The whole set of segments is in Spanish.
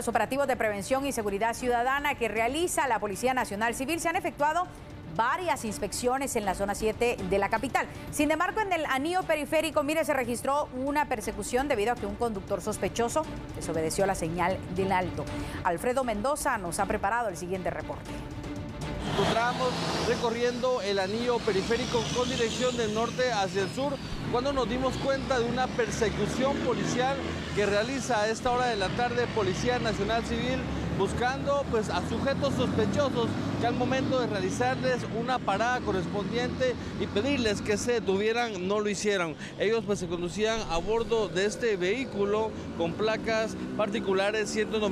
los operativos de prevención y seguridad ciudadana que realiza la Policía Nacional Civil se han efectuado varias inspecciones en la zona 7 de la capital. Sin embargo, en el anillo periférico, mire, se registró una persecución debido a que un conductor sospechoso desobedeció la señal del alto. Alfredo Mendoza nos ha preparado el siguiente reporte. Nos encontramos recorriendo el anillo periférico con dirección del norte hacia el sur cuando nos dimos cuenta de una persecución policial que realiza a esta hora de la tarde Policía Nacional Civil buscando a sujetos sospechosos que al momento de realizarles una parada correspondiente y pedirles que se detuvieran, no lo hicieron. Ellos se conducían a bordo de este vehículo con placas particulares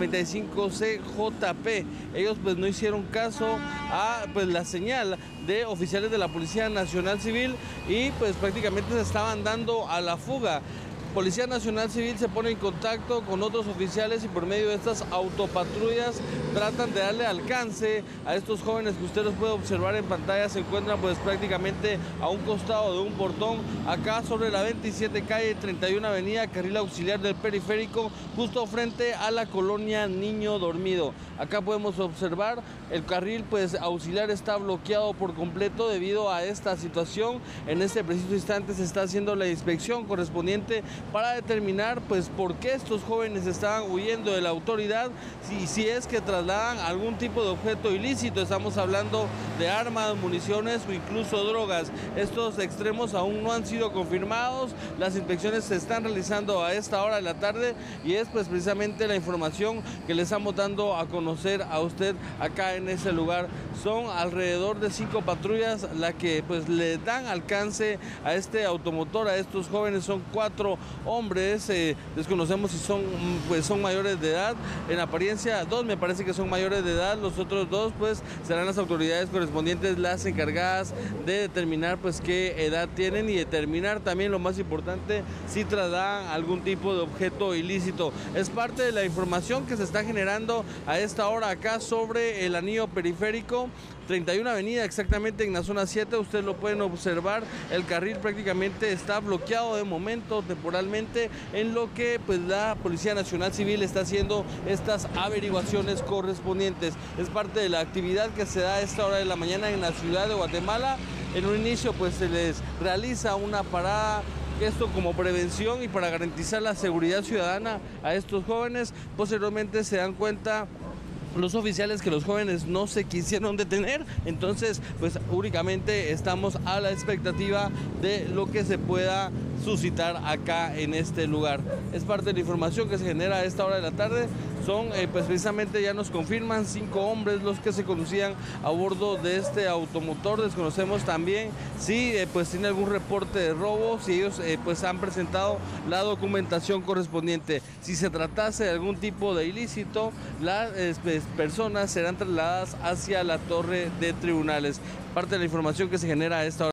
195 CJP. Ellos no hicieron caso a la señal de oficiales de la Policía Nacional Civil y prácticamente se estaban dando a la fuga. Policía Nacional Civil se pone en contacto con otros oficiales y por medio de estas autopatrullas tratan de darle alcance a estos jóvenes que usted los puede observar en pantalla. Se encuentran prácticamente a un costado de un portón, acá sobre la 27 calle 31 avenida, carril auxiliar del periférico, justo frente a la colonia Niño Dormido. Acá podemos observar el carril auxiliar está bloqueado por completo debido a esta situación. En este preciso instante se está haciendo la inspección correspondiente para determinar por qué estos jóvenes estaban huyendo de la autoridad, si es que trasladan algún tipo de objeto ilícito. Estamos hablando de armas, municiones o incluso drogas. Estos extremos aún no han sido confirmados. Las inspecciones se están realizando a esta hora de la tarde y es precisamente la información que le estamos dando a conocer a usted acá en ese lugar. Son alrededor de 5 patrullas las que le dan alcance a este automotor, a estos jóvenes. Son 4 hombres, desconocemos si son mayores de edad. En apariencia 2 me parece que son mayores de edad, los otros 2 serán las autoridades correspondientes las encargadas de determinar qué edad tienen y determinar también, lo más importante, si trasladan algún tipo de objeto ilícito. Es parte de la información que se está generando a esta hora acá sobre el anillo periférico 31 avenida, exactamente en la zona 7. Ustedes lo pueden observar, el carril prácticamente está bloqueado de momento temporalmente, en lo que la Policía Nacional Civil está haciendo estas averiguaciones correspondientes. Es parte de la actividad que se da a esta hora de la mañana en la ciudad de Guatemala. En un inicio se les realiza una parada, esto como prevención y para garantizar la seguridad ciudadana a estos jóvenes. Posteriormente se dan cuenta los oficiales que los jóvenes no se quisieron detener, entonces únicamente estamos a la expectativa de lo que se pueda suscitar acá en este lugar. Es parte de la información que se genera a esta hora de la tarde. Son precisamente, ya nos confirman, 5 hombres los que se conducían a bordo de este automotor. Desconocemos también si tiene algún reporte de robo, si ellos han presentado la documentación correspondiente. Si se tratase de algún tipo de ilícito, las personas serán trasladadas hacia la torre de tribunales. Parte de la información que se genera a esta hora.